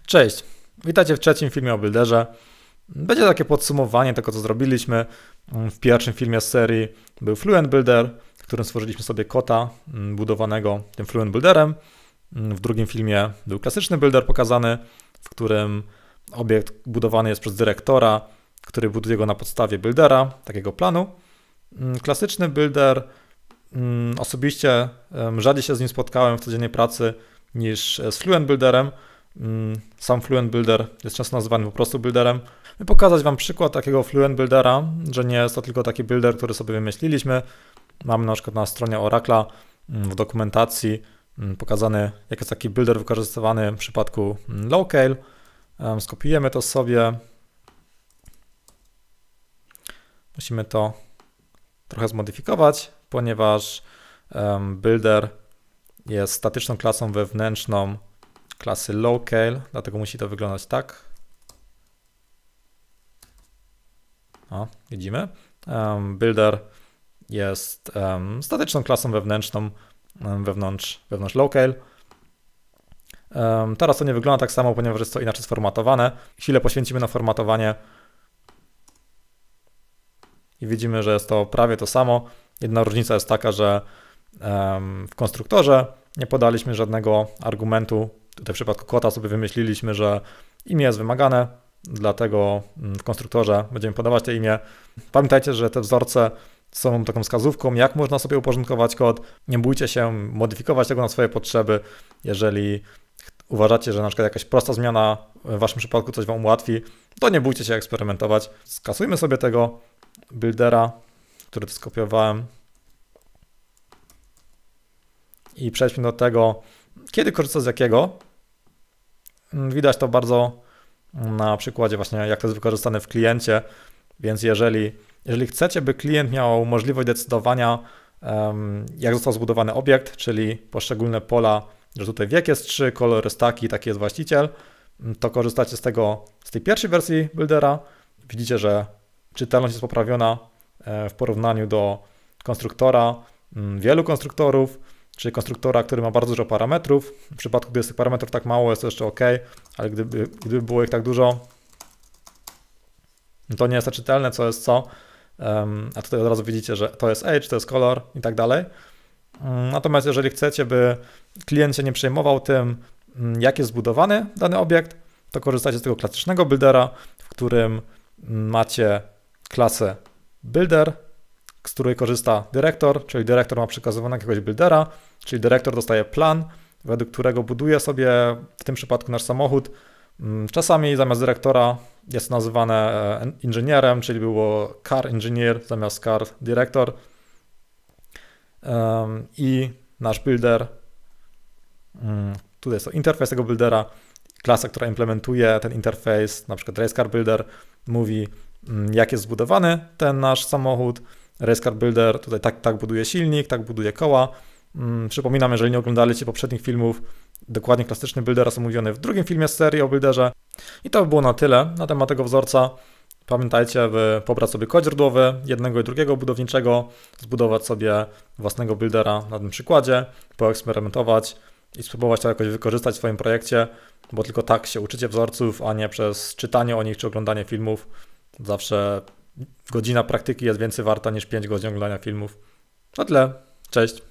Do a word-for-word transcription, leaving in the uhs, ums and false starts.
Cześć, witajcie w trzecim filmie o Builderze. Będzie takie podsumowanie tego, co zrobiliśmy. W pierwszym filmie z serii był Fluent Builder, w którym stworzyliśmy sobie kota budowanego tym Fluent Builderem. W drugim filmie był klasyczny builder pokazany, w którym obiekt budowany jest przez dyrektora, który buduje go na podstawie buildera, takiego planu. Klasyczny builder, osobiście rzadziej się z nim spotkałem w codziennej pracy niż z Fluent Builderem. Sam Fluent Builder jest często nazywany po prostu builderem. I pokazać Wam przykład takiego Fluent Buildera, że nie jest to tylko taki builder, który sobie wymyśliliśmy. Mamy na przykład na stronie Oracle'a w dokumentacji pokazany, jak jest taki builder wykorzystywany w przypadku Locale. Skopiujemy to sobie. Musimy to trochę zmodyfikować, ponieważ builder jest statyczną klasą wewnętrzną klasy Locale, dlatego musi to wyglądać tak. O, widzimy. Um, builder jest um, statyczną klasą wewnętrzną um, wewnątrz, wewnątrz Locale. Um, teraz to nie wygląda tak samo, ponieważ jest to inaczej sformatowane. Chwilę poświęcimy na formatowanie i widzimy, że jest to prawie to samo. Jedna różnica jest taka, że um, w konstruktorze nie podaliśmy żadnego argumentu. Tutaj w przypadku kota sobie wymyśliliśmy, że imię jest wymagane, dlatego w konstruktorze będziemy podawać to imię. Pamiętajcie, że te wzorce są taką wskazówką, jak można sobie uporządkować kod. Nie bójcie się modyfikować tego na swoje potrzeby. Jeżeli uważacie, że na przykład jakaś prosta zmiana w Waszym przypadku coś Wam ułatwi, to nie bójcie się eksperymentować. Skasujmy sobie tego buildera, który tu skopiowałem i przejdźmy do tego, kiedy korzystać z jakiego. Widać to bardzo na przykładzie właśnie, jak to jest wykorzystane w kliencie, więc jeżeli, jeżeli chcecie, by klient miał możliwość decydowania, jak został zbudowany obiekt, czyli poszczególne pola, że tutaj wiek jest trzy, kolor jest taki, taki jest właściciel, to korzystacie z tego, z tej pierwszej wersji buildera. Widzicie, że czytelność jest poprawiona w porównaniu do konstruktora, wielu konstruktorów, czyli konstruktora, który ma bardzo dużo parametrów. W przypadku, gdy jest tych parametrów tak mało, jest to jeszcze OK, ale gdyby, gdyby było ich tak dużo, to nie jest to czytelne, co jest co. A tutaj od razu widzicie, że to jest age, to jest kolor i tak dalej. Natomiast jeżeli chcecie, by klient się nie przejmował tym, jak jest zbudowany dany obiekt, to korzystacie z tego klasycznego buildera, w którym macie klasę builder, z której korzysta dyrektor, czyli dyrektor ma przekazywanego jakiegoś buildera, czyli dyrektor dostaje plan, według którego buduje sobie w tym przypadku nasz samochód. Czasami zamiast dyrektora jest nazywane inżynierem, czyli było car engineer zamiast car director. I nasz builder, tutaj jest to interfejs tego buildera, klasa, która implementuje ten interfejs, na przykład race car builder, mówi, jak jest zbudowany ten nasz samochód. Race car builder tutaj tak, tak buduje silnik, tak buduje koła. Hmm, przypominam, jeżeli nie oglądaliście poprzednich filmów, dokładnie klasyczny builder jest omówiony w drugim filmie z serii o builderze. I to by było na tyle na temat tego wzorca. Pamiętajcie, by pobrać sobie kod źródłowy jednego i drugiego budowniczego, zbudować sobie własnego buildera na tym przykładzie, poeksperymentować i spróbować to jakoś wykorzystać w swoim projekcie, bo tylko tak się uczycie wzorców, a nie przez czytanie o nich czy oglądanie filmów. Zawsze godzina praktyki jest więcej warta niż pięć godzin oglądania filmów. To tyle. Cześć.